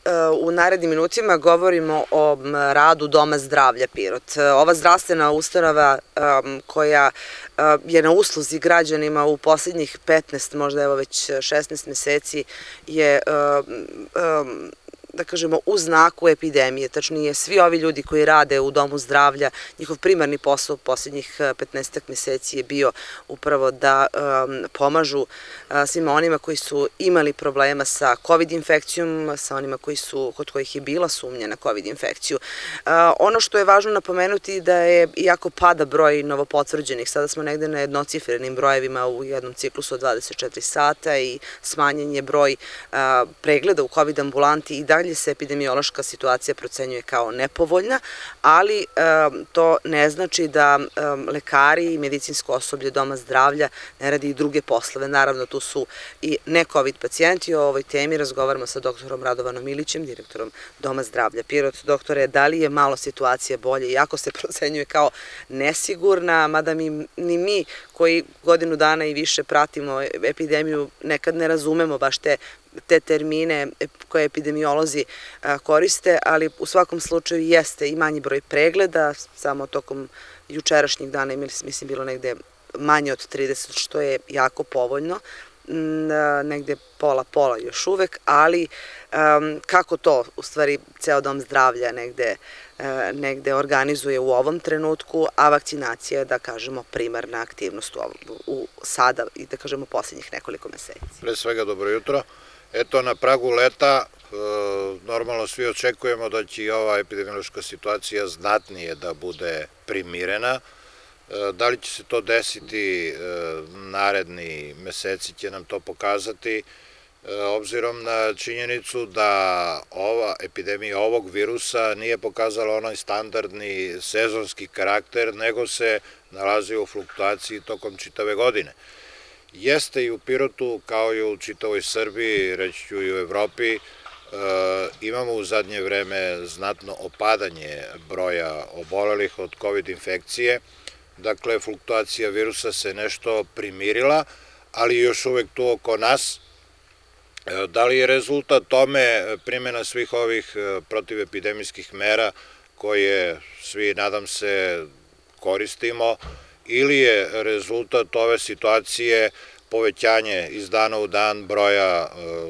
u narednim minutima govorimo o radu Doma zdravlja Pirot. Ova zdravstvena ustanova koja je na usluzi građanima u poslednjih 15, možda evo već 16 meseci je da kažemo, u znaku epidemije. Tačnije, svi ovi ljudi koji rade u Domu zdravlja, njihov primarni posao u poslednjih 15 meseci je bio upravo da pomažu svima onima koji su imali problema sa COVID infekcijom, sa onima kod kojih je bila sumnja na COVID infekciju. Ono što je važno napomenuti da je, iako pada broj novopotvrđenih, sada smo negde na jednocifrenim brojevima u jednom ciklusu od 24 sata i smanjen je broj pregleda u COVID ambulanti i dalje se epidemiološka situacija procenjuje kao nepovoljna, ali to ne znači da lekari i medicinsko osoblje Doma zdravlja ne radi i druge poslove. Naravno, tu su i ne-COVID pacijenti. O ovoj temi razgovaramo sa doktorom Radovanom Ilićem, direktorom Doma zdravlja Pirot. Doktore, da li je malo situacija bolje, iako se procenjuje kao nesigurna, mada ni mi koji godinu dana i više pratimo epidemiju nekad ne razumemo baš te termine koje epidemiolozi koriste, ali u svakom slučaju jeste i manji broj pregleda, samo tokom jučerašnjih dana je, mislim, bilo negde manje od 30, što je jako povoljno, negde pola još uvek, ali kako to u stvari ceo Dom zdravlja negde organizuje u ovom trenutku, a vakcinacija je, da kažemo, primarna aktivnost u sada i da kažemo poslednjih nekoliko meseci. Pre svega, dobro jutro. Eto, na pragu leta, normalno svi očekujemo da će i ova epidemiološka situacija znatnije da bude primirena. Da li će se to desiti naredni meseci će nam to pokazati, obzirom na činjenicu da ova epidemija ovog virusa nije pokazala onaj standardni sezonski karakter, nego se nalazi u fluktuaciji tokom čitave godine. Jeste i u Pirotu, kao i u čitavoj Srbiji, reći ću i u Evropi, imamo u zadnje vreme znatno opadanje broja obolelih od COVID infekcije. Dakle, fluktuacija virusa se nešto primirila, ali još uvek tu oko nas. Da li je rezultat tome primjena svih ovih protivepidemijskih mera koje svi, nadam se, koristimo, ili je rezultat ove situacije povećanje iz dana u dan broja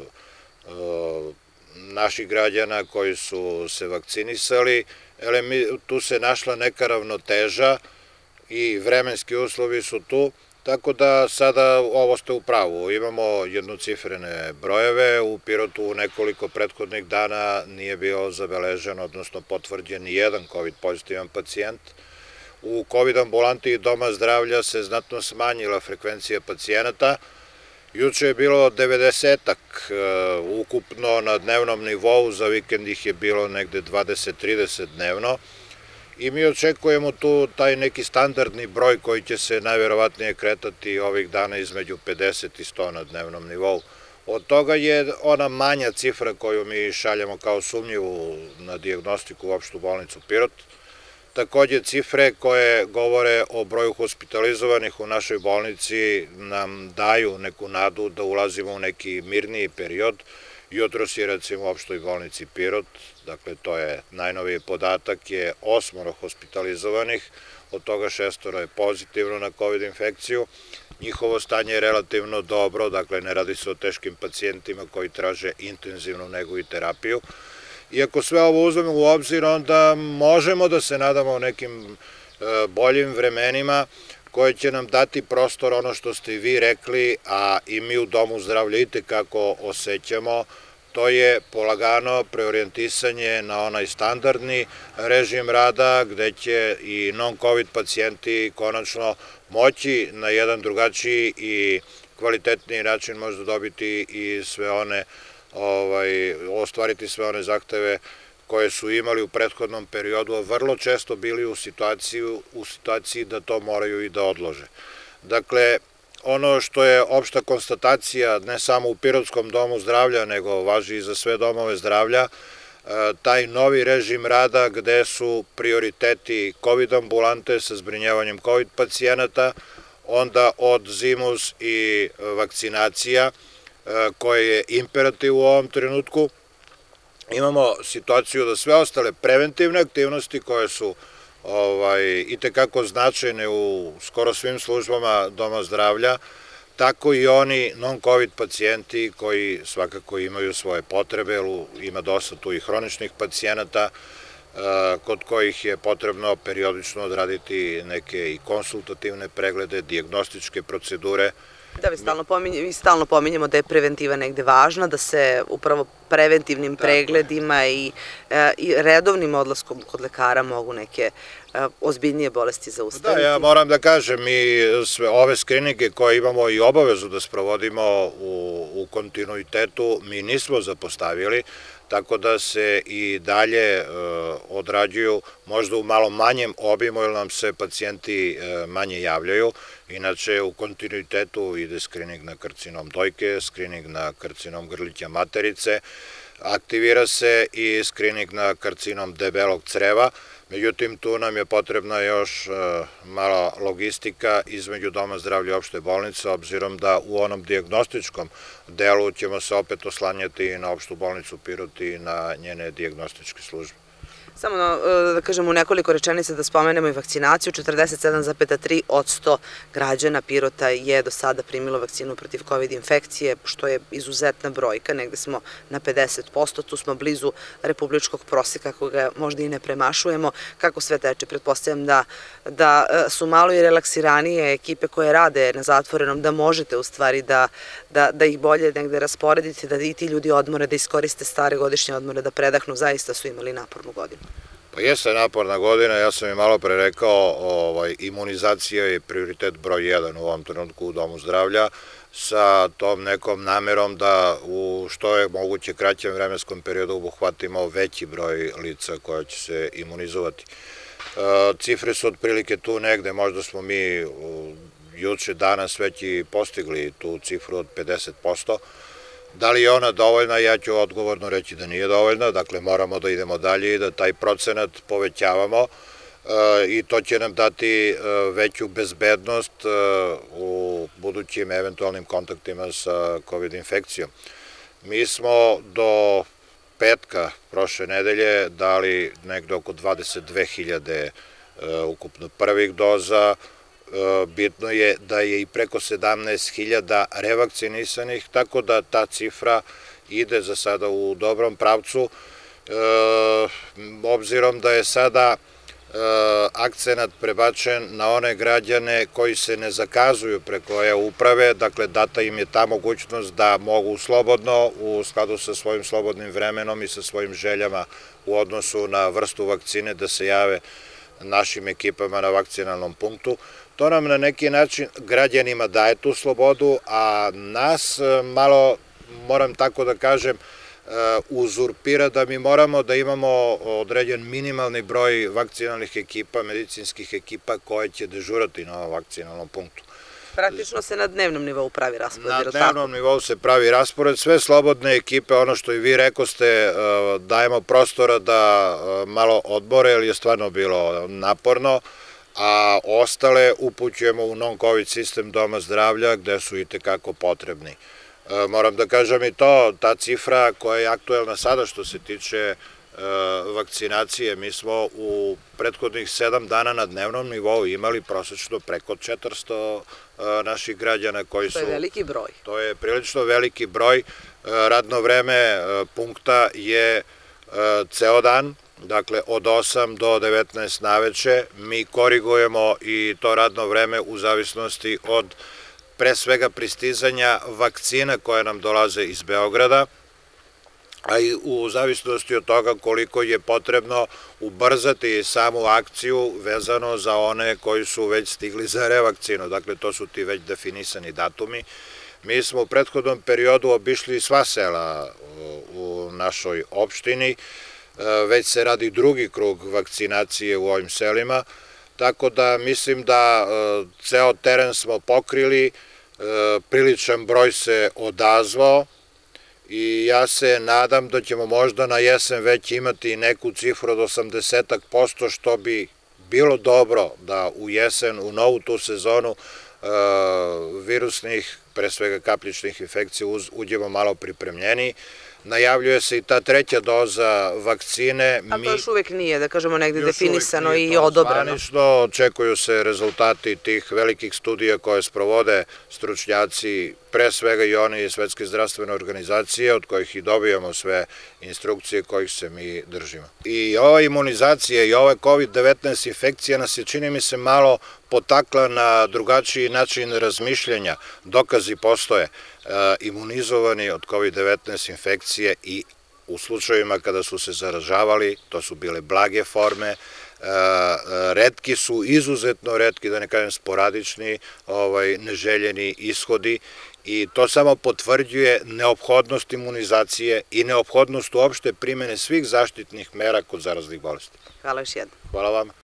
naših građana koji su se vakcinisali. Tu se našla neka ravnoteža i vremenski uslovi su tu, tako da sada ovo ste u pravu. Imamo jednocifrene brojeve, u Pirotu u nekoliko prethodnih dana nije bio zabeležen, odnosno potvrđen ni jedan COVID pozitivan pacijent. U COVID ambulanti Doma zdravlja se znatno smanjila frekvencija pacijenata. Juče je bilo 90-ak ukupno na dnevnom nivou, za vikend ih je bilo negde 20-30 dnevno. I mi očekujemo tu taj neki standardni broj koji će se najverovatnije kretati ovih dana između 50 i 100 na dnevnom nivou. Od toga je ona manja cifra koju mi šaljemo kao sumnjivu na dijagnostiku u opštu bolnicu Pirot. Takođe, cifre koje govore o broju hospitalizovanih u našoj bolnici nam daju neku nadu da ulazimo u neki mirniji period. Jutros je, recimo, u opštoj bolnici Pirot, dakle, to je najnoviji podatak, je 8 hospitalizovanih, od toga 6 je pozitivno na COVID infekciju. Njihovo stanje je relativno dobro, dakle, ne radi se o teškim pacijentima koji traže intenzivnu negu i terapiju. Iako sve ovo uzmemo u obzir, onda možemo da se nadamo o nekim boljim vremenima koje će nam dati prostor, ono što ste i vi rekli, a i mi u Domu zdravlja itekako osjećamo, to je polagano preorijentisanje na onaj standardni režim rada gde će i non-COVID pacijenti konačno moći na jedan drugačiji i kvalitetniji način možda dobiti i sve one ostvariti sve one zahteve koje su imali u prethodnom periodu, a vrlo često bili u situaciji da to moraju i da odlože. Dakle, ono što je opšta konstatacija, ne samo u Pirotskom domu zdravlja, nego važi i za sve domove zdravlja, taj novi režim rada gde su prioriteti COVID ambulante sa zbrinjavanjem COVID pacijenata, onda od zimus i vakcinacija, koje je imperativ u ovom trenutku, imamo situaciju da sve ostale preventivne aktivnosti koje su itekako značajne u skoro svim službama doma zdravlja, tako i oni non-covid pacijenti koji svakako imaju svoje potrebe, ima dosta tu i hroničnih pacijenata kod kojih je potrebno periodično odraditi neke i konsultativne preglede, dijagnostičke procedure. Da, mi stalno pominjemo da je preventiva negde važna, da se upravo preventivnim pregledima i redovnim odlaskom kod lekara mogu neke ozbiljnije bolesti zaustaviti. Da, ja moram da kažem, mi sve ove skrininge koje imamo i obavezu da sprovodimo u kontinuitetu, mi nismo zapostavili, tako da se i dalje odrađuju možda u malo manjem obimu, jer nam se pacijenti manje javljaju. Inače, u kontinuitetu ide skrining na karcinom dojke, skrining na karcinom grlića materice, aktivira se i skrining na karcinom debelog creva. Međutim, tu nam je potrebna još mala logistika između doma zdravlja i opšte bolnice, obzirom da u onom dijagnostičkom delu ćemo se opet oslanjati na opštu bolnicu Pirot i na njene dijagnostičke službe. Samo da kažem u nekoliko rečenica da spomenemo i vakcinaciju. 47,3% građana Pirota je do sada primilo vakcinu protiv COVID infekcije, što je izuzetna brojka, negde smo na 50%, tu smo blizu republičkog proseka koga možda i ne premašujemo. Kako sve teče? Pretpostavljam da su malo i relaksiranije ekipe koje rade na zatvorenom, da možete u stvari da ih bolje negde rasporedite, da i ti ljudi odmore, da iskoriste stare godišnje odmore, da predahnu, zaista su imali napornu godinu. Pa jeste naporna godina, ja sam i malo pre rekao, imunizacija je prioritet broj 1 u ovom trenutku u domu zdravlja, sa tom nekom namerom da u što je moguće kraćem vremenskom periodu obuhvatimo veći broj lica koja će se imunizovati. Cifre su otprilike tu negde, možda smo mi juče danas već i postigli tu cifru od 50%. Da li je ona dovoljna, ja ću odgovorno reći da nije dovoljna, dakle moramo da idemo dalje i da taj procenat povećavamo i to će nam dati veću bezbednost u budućim eventualnim kontaktima sa COVID infekcijom. Mi smo do petka prošle nedelje dali negde oko 22.000 ukupno prvih doza. Bitno je da je i preko 17.000 revakcinisanih, tako da ta cifra ide za sada u dobrom pravcu, obzirom da je sada akcenat prebačen na one građane koji se ne zakazuju preko e-uprave, dakle data im je ta mogućnost da mogu slobodno, u skladu sa svojim slobodnim vremenom i sa svojim željama u odnosu na vrstu vakcine, da se jave našim ekipama na vakcinalnom punktu. To nam na neki način građanima daje tu slobodu, a nas malo, moram tako da kažem, uzurpira da mi moramo da imamo određen minimalni broj vakcinalnih ekipa, medicinskih ekipa koje će dežurati na ovom vakcinalnom punktu. Praktično se na dnevnom nivou pravi raspored. Na dnevnom nivou se pravi raspored, sve slobodne ekipe, ono što i vi rekoste, dajemo prostora da malo odmore, jer je stvarno bilo naporno, a ostale upućujemo u non-covid sistem doma zdravlja gde su itekako potrebni. Moram da kažem i to, ta cifra koja je aktuelna sada što se tiče vakcinacije, mi smo u prethodnih 7 dana na dnevnom nivou imali prosečno preko 400 naših građana koji su... To je veliki broj. To je prilično veliki broj. Radno vreme punkta je ceo dan, dakle od 8 do 19 naveče. Mi korigujemo i to radno vreme u zavisnosti od pre svega pristizanja vakcina koje nam dolaze iz Beograda, a i u zavisnosti od toga koliko je potrebno ubrzati samu akciju vezano za one koji su već stigli za revakcinu, dakle to su ti već definisani datumi. Mi smo u prethodnom periodu obišli sva sela u našoj opštini, već se radi drugi krug vakcinacije u ovim selima, tako da mislim da ceo teren smo pokrili, priličan broj se odazvao i ja se nadam da ćemo možda na jesen već imati neku cifru od 80%, što bi bilo dobro da u jesen, u novu tu sezonu virusnih, pre svega kapljičnih infekcija, uđemo malo pripremljeni. Najavljuje se i ta treća doza vakcine. Ali to još uvek nije, da kažemo, negde Još definisano uvek nije i to odobreno. zvanično, očekuju se rezultati tih velikih studija koje sprovode stručnjaci, pre svega i oni iz Svetske zdravstvene organizacije, od kojih i dobijamo sve instrukcije kojih se mi držimo. I ova imunizacija i ova COVID-19 infekcija nas je, čini mi se, malo potakla na drugačiji način razmišljanja. Dokazi postoje. Imunizovani od COVID-19 infekcije i u slučajevima kada su se zaražavali, to su bile blage forme, retki su, izuzetno retki, da ne kažem sporadični, neželjeni ishodi i to samo potvrđuje neophodnost imunizacije i neophodnost uopšte primene svih zaštitnih mera kod zaraznih bolesti. Hvala još jednom. Hvala vam.